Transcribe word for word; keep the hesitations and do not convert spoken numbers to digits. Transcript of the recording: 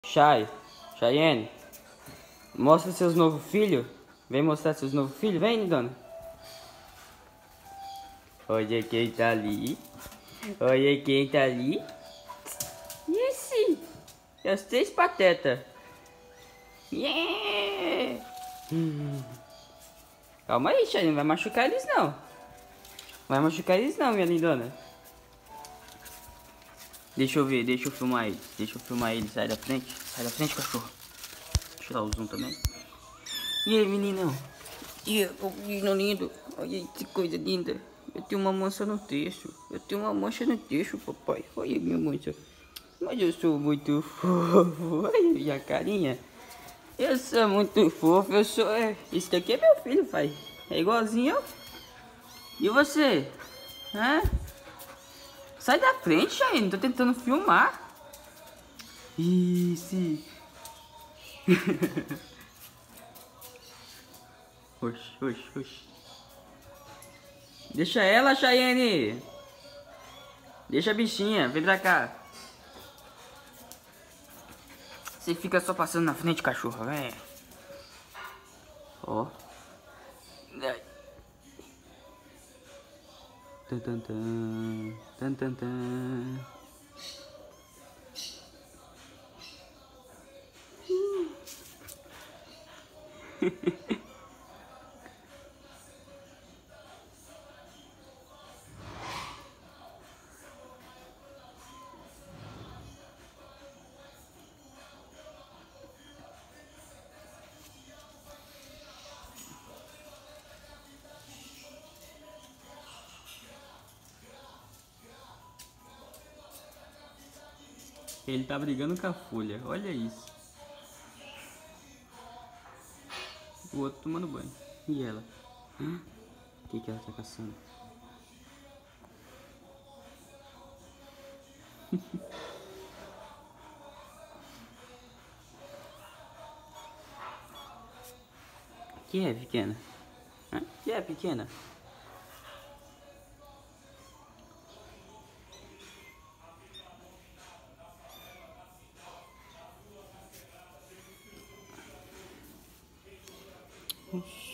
Chay, Chayenne, mostra seus novos filhos. Vem mostrar seus novos filhos. Vem, dona. Olha quem tá ali. Olha quem tá ali. Esse. É os três patetas. Yeah. Hum. Calma aí, Chayenne. Não vai machucar eles, não. Vai machucar eles, não, minha lindona. Deixa eu ver, deixa eu filmar eles. Deixa eu filmar eles. Sai da frente. Sai da frente, cachorro. Deixa eu tirar o zoom também. E aí, meninão? E aí, menino lindo. Olha que coisa linda. Eu tenho uma mancha no texto. Eu tenho uma mancha no texto, papai. Olha minha mancha. Mas eu sou muito fofo. Olha minha carinha. Eu sou muito fofo. Eu sou... É... Esse daqui é meu filho, pai. É igualzinho eu. E você? Hã? Sai da frente, Chayenne. Tô tentando filmar. Isso. Oxi, oxi, oxi. Deixa ela, Chayenne. Deixa a bichinha. Vem pra cá. Você fica só passando na frente, cachorro. Vem. Ó. Tan, tan, tan. Tan, tan, tan. Ele tá brigando com a folha, olha isso. O outro tomando banho. E ela? O que que ela tá caçando? Que é, pequena? Hã? Que é, pequena? Oxi.